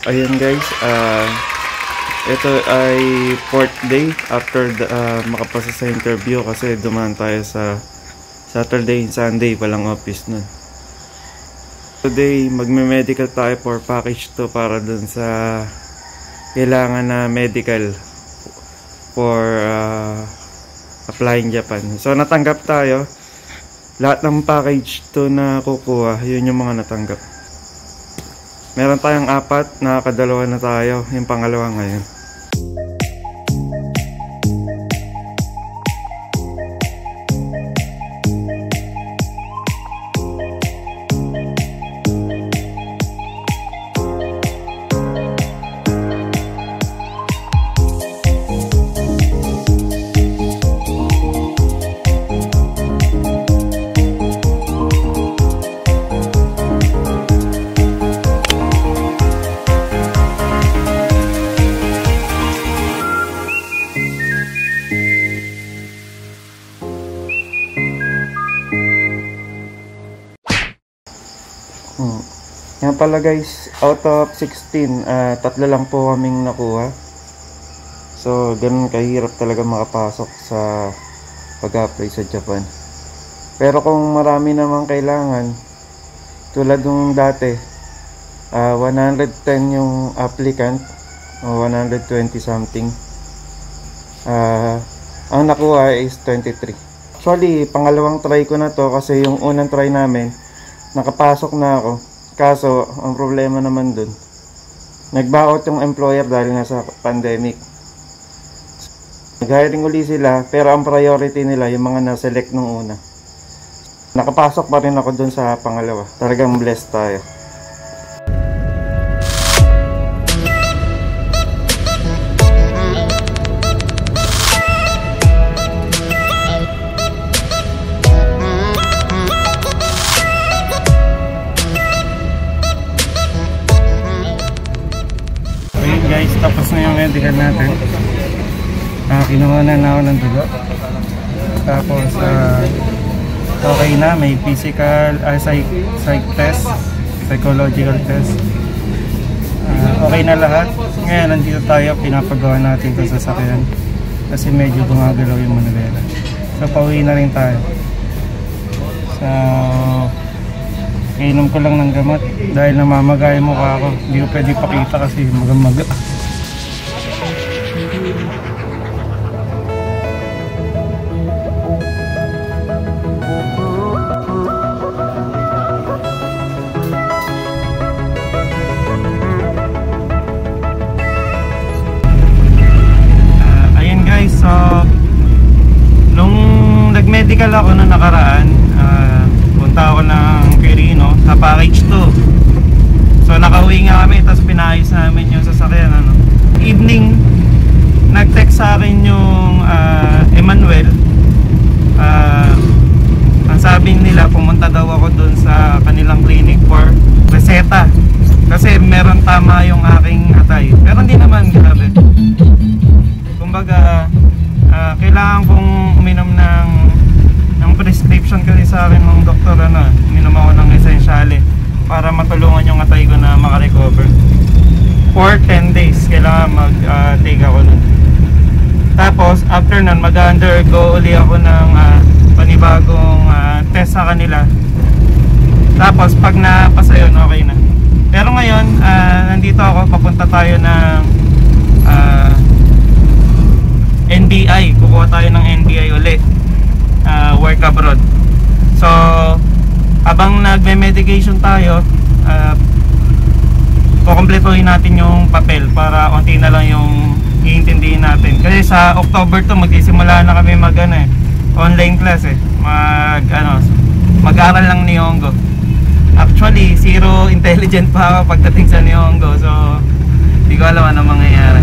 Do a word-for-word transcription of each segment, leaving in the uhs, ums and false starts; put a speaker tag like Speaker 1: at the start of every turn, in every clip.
Speaker 1: Ayun guys, uh, ito ay fourth day after the, uh, makapasa sa interview kasi dumaan tayo sa Saturday and Sunday, walang office nun. Today, magme-medical tayo for package to para dun sa kailangan na medical for uh, applying Japan. So natanggap tayo. Lahat ng package to na kukuha, yun yung mga natanggap. Meron tayong apat, nakakadalawa na tayo. Yung pangalawa ngayon. Hmm. Yan pala guys, out of sixteen, uh, tatlo lang po kaming nakuha. So ganun kahirap talaga makapasok sa pag-apply sa Japan. Pero kung marami namang kailangan, tulad nung dati, uh, one hundred ten yung applicant o one hundred twenty something, uh, ang nakuha is twenty-three. Actually pangalawang try ko na to kasi yung unang try namin nakapasok na ako, kaso ang problema naman dun, nag-back out yung employer dahil nga sa pandemic. Nag-hiring uli sila, pero ang priority nila yung mga na-select nung una. Nakapasok pa rin ako dun sa pangalawa. Talagang blessed tayo. Guys, tapos na yung medical natin. Uh, kinuha na na ako ng dugo. Tapos uh, okay na, may physical, uh, psych, psych test, psychological test. Uh, okay na lahat. Ngayon nandito tayo, pinapagawa natin ito sa sasakyan kasi medyo gumagalaw yung manubela. So pauwi na rin tayo. So inom ko lang ng gamot dahil namamagay mo ka ako. Hindi ko pwede pakita kasi magamaga. Uh, ayun guys, so nung nag-medical ako na nakaraan, uh, punta ako ng Quirino sa package two. So nakauwi nga kami, tapos pinayos namin yung sasakyan. Ano. Evening, nag-text sa akin yung uh, Emmanuel. uh, Ang sabi nila, pumunta daw ako dun sa kanilang clinic for reseta kasi meron tama yung aking atay, pero hindi naman grabe. Kumbaga uh, kailangan kong uminom ng ng prescription kasi sa akin ng doktor. Ano, uminom ako ng Essentiale para matulungan yung atay ko na makarecover. For ten days kailangan mag-take uh, ako nun. Tapos after nun, mag-undergo uli ako ng uh, panibagong uh, test sa kanila. Tapos pag napasa yun, okay na. Pero ngayon, uh, nandito ako, papunta tayo ng uh, N B I. Kukuha tayo ng N B I uli. Uh, work abroad. So habang nagme-medication tayo, uh, kukumpletuhin natin yung papel para konti na lang yung iintindihin natin. Kasi sa October to magsisimula na kami mag ano, eh, online class eh. Mag ano, mag-aral lang Nihongo. Actually zero intelligent pa ako pagdating sa Nihongo. So hindi ko alam ano mangyayari.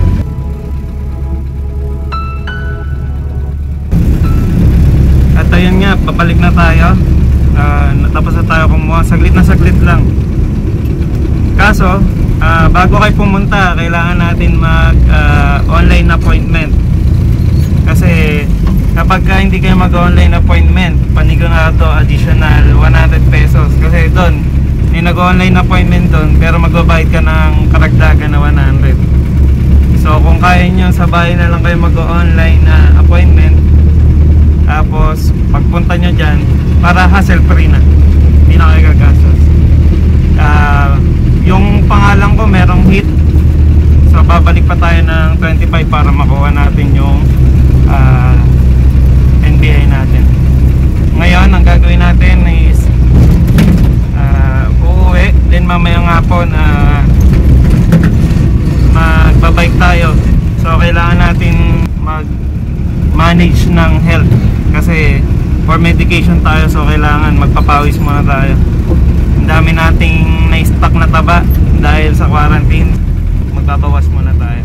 Speaker 1: At ayun nga, papalik na tayo. uh, Natapos na tayo kumuha. Saglit na saglit lang. Kaso, uh, bago kayo pumunta, kailangan natin mag uh, online appointment. Kasi kapag ka hindi kayo mag-online appointment, panigurado additional one hundred pesos. Kasi doon, may nag-online appointment doon, pero magbabayad ka ng karagdag nyo sa bahay na lang kayo mag-online na appointment. Tapos pagpunta nyo dyan, para hassle free na, hindi na kayo gagastos. uh, Yung pangalan ko merong hit, so babalik pa tayo ng twenty-five para makuha natin yung uh, N B I natin. Ngayon ang gagawin natin is uh, uuwi, then mamayang hapon uh, magbabike tayo. So kailangan natin mag manage ng health kasi for medication tayo, so kailangan magpapawis muna tayo. Ang dami nating na-stock na taba dahil sa quarantine, magbabawas muna tayo.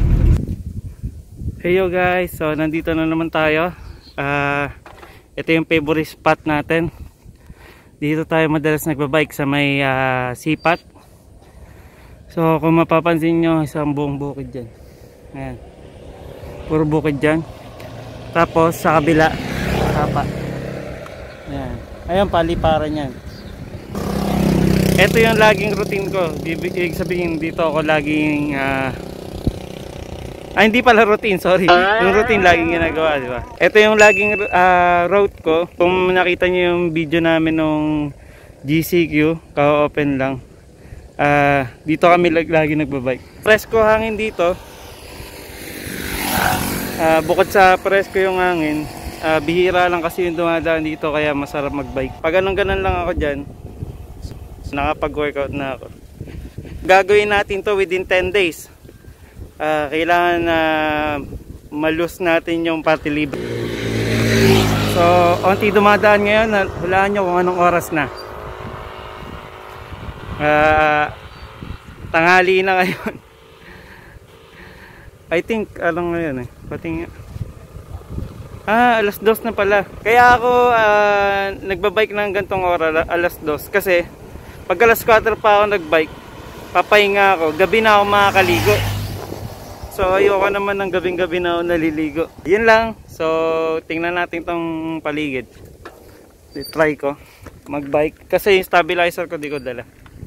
Speaker 1: Hey yo guys, so nandito na naman tayo. uh, Ito yung favorite spot natin. Dito tayo madalas nagbabike sa may uh, sipat. So kung mapapansin nyo, isang buong bukid dyan. Ayan, puro bukid dyan. Tapos sa kabila, sapa. Ayan, ayan paliparan yan. Ito yung laging routine ko. Ibig sabihin dito ako laging uh, Ah, hindi pala routine, sorry. Yung routine laging ginagawa, di ba? Ito yung laging uh, route ko. Kung nakita niyo yung video namin nung G C Q, ka-open lang. Uh, dito kami lag lagi nagbabike. Presko hangin dito. Uh, bukod sa presko yung hangin, uh, bihira lang kasi yung dumadaan dito, kaya masarap magbike. Pag anong ganon lang ako dyan, nakapag-workout na ako. Gagawin natin to within ten days. Uh, kailangan na uh, malus natin yung party leave. So onti dumadaan ngayon, hulaan nyo kung anong oras na. uh, Tanghali na ngayon. I think anong ngayon eh, pating ah alas dos na pala. Kaya ako uh, nagbabike ng gantong oras, alas dos, kasi pag alas kwatro pa ako nagbike, papahinga ako, gabi na ako makakaligo. So ayoko naman ng gabing-gabi na ako naliligo. Yun lang. So tingnan natin tong paligid. Try ko magbike kasi yung stabilizer ko di ko dala.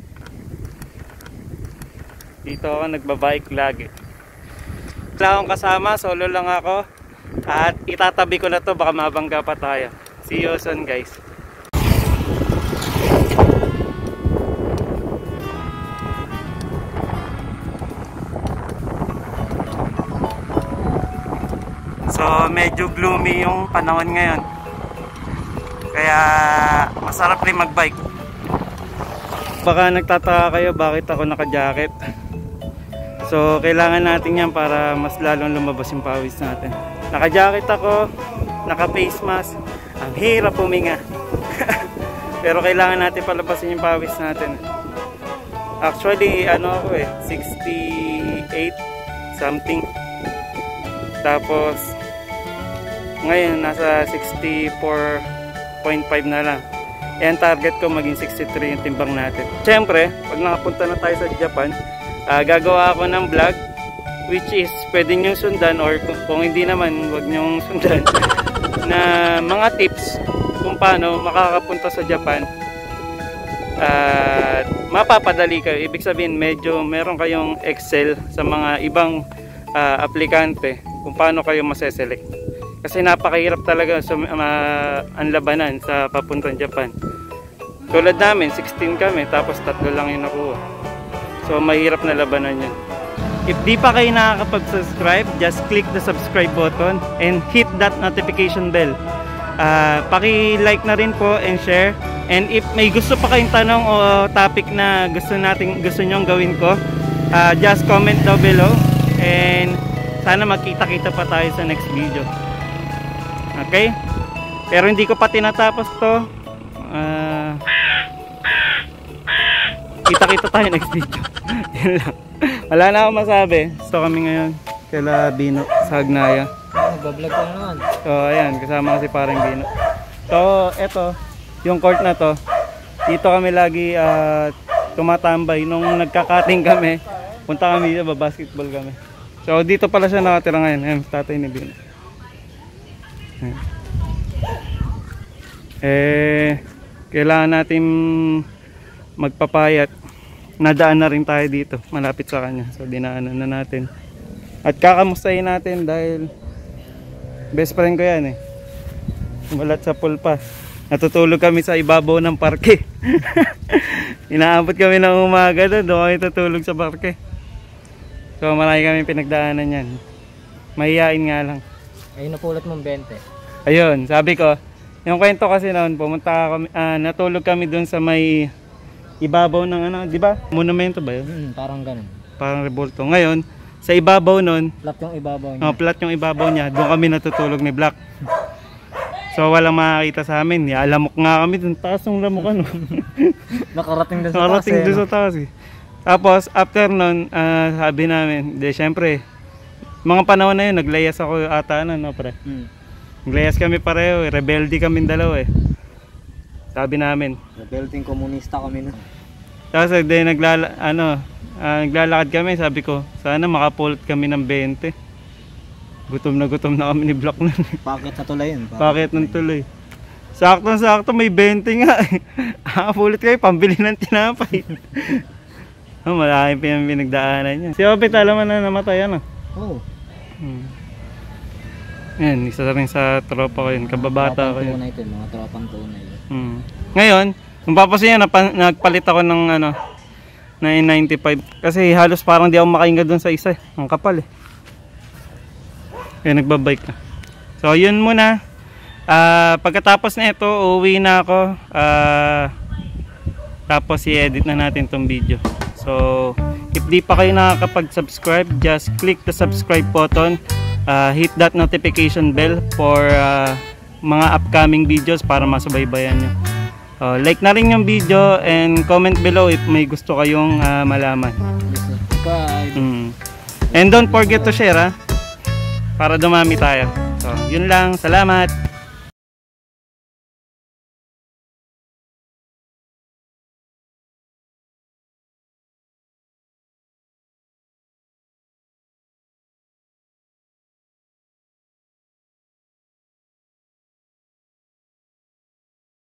Speaker 1: Dito ako nagbabike lagi. Wala akong kasama, solo lang ako. At itatabi ko na to, baka mabangga pa tayo. See you soon guys. So medyo gloomy yung panahon ngayon, kaya masarap rin magbike. Baka nagtataka kayo bakit ako naka-jacket. So kailangan natin yan para mas lalong lumabas yung pawis natin. Naka-jacket ako, naka-face mask. Ang hirap huminga. Pero kailangan natin palabasin yung pawis natin. Actually ano ako eh, sixty-eight something. Tapos ngayon nasa sixty-four point five na lang. Yan target ko, maging sixty-three yung timbang natin. Siyempre pag nakapunta na tayo sa Japan, uh, gagawa ako ng vlog, which is pwede nyo sundan, or kung, kung hindi naman wag nyong sundan, na mga tips kung paano makakapunta sa Japan. At uh, mapapadali kayo. Ibig sabihin medyo meron kayong excel sa mga ibang uh, aplikante kung paano kayo maseselect. Kasi napakahirap talaga sa uh, ang labanan sa papuntang Japan. Tulad namin, sixteen kami, tapos tatlo lang yung nakuha. So mahirap na labanan yun. If di pa kayo nakakapag-subscribe, just click the subscribe button and hit that notification bell. Uh, paki-like na rin po and share. And if may gusto pa kayong tanong o topic na gusto natin, gusto nyong gawin ko, uh, just comment down below. And sana magkita-kita pa tayo sa next video. Okay? Pero hindi ko pa tinatapos to. Uh, kita-kita tayo next video. Yan lang. Wala na akong masabi. Gusto kami ngayon kila Bino sa Hagnaya.
Speaker 2: Nagbablog ka naman.
Speaker 1: So ayan, kasama ko si parang Bino. So eto, yung court na to, dito kami lagi uh, tumatambay. Nung nagkakating kami, punta kami dito, basketball kami. So dito pala siya nakatira ngayon. Ayan, tatay ni Bino. Eh, kailangan natin magpapayat. Nadaan na rin tayo dito, malapit sa kanya. So dinaanan na natin. At kakamustahin natin dahil best friend ko yan eh. Mulat sa pool pa. Natutulog kami sa ibabaw ng parke. Inaabot kami ng umaga doon. Doon kami tutulog sa parke. So marami kami pinagdaanan yan. Mahihain nga lang.
Speaker 2: Ayun napulot mong bente.
Speaker 1: Ayun, sabi ko, yung kwento kasi noon, pumunta kami, ah, natulog kami doon sa may ibabaw ng ano, di ba? Monumento ba yun?
Speaker 2: Hmm, parang ganun.
Speaker 1: Parang rebulto. Ngayon, sa ibabaw noon,
Speaker 2: Flat yung ibabaw niya.
Speaker 1: oh, flat yung ibabaw niya, doon kami natutulog ni Black. So walang makakita sa amin. Ya, alamok nga kami doon, taas ng lamok ano.
Speaker 2: Nakarating doon sa taas.
Speaker 1: Nakarating
Speaker 2: eh,
Speaker 1: doon
Speaker 2: no?
Speaker 1: sa taas eh. Tapos after noon, ah, sabi namin, de syempre, mga panahon na yun, naglayas ako ata ano, no pre?
Speaker 2: Hmm.
Speaker 1: Naglayas kami pareho, eh. Rebelde kami dalawa eh. Sabi namin.
Speaker 2: Rebelting komunista kami na.
Speaker 1: Tapos de naglala ano, ah, naglalakad kami, sabi ko, sana makapulot kami ng bente. Gutom na gutom na kami ni Black nun.
Speaker 2: Bakit sa tulay yun?
Speaker 1: Bakit ng tuloy? Sakto-sakto may bente nga eh. Nakapulot kayo, pambili ng tinapay. Oh, malaking pinang pinagdaanan niya. Si Obit, alam mo na namatay ano?
Speaker 2: Oo. Oh.
Speaker 1: Hmm. Yan, isa rin sa tropa ko yun, kababata ko yun.
Speaker 2: Tunay ito, mga tropang tunay.
Speaker 1: Hmm. Ngayon, nung papasin niya, nagpalit ako ng ano, nine ninety-five. Kasi halos parang di ako makahinga dun sa isa eh. Ang kapal eh. Kaya nagbabike na. So yun muna. uh, Pagkatapos na ito, uuwi na ako. uh, Tapos i-edit na natin tong video. So if di pa kayo nakakapag-subscribe, just click the subscribe button. uh, Hit that notification bell for uh, mga upcoming videos para masubaybayan nyo. uh, Like na rin yung video and comment below if may gusto kayong uh, malaman.
Speaker 2: Bye.
Speaker 1: mm. And don't forget to share ha, para dumami tayo. So yun lang, salamat.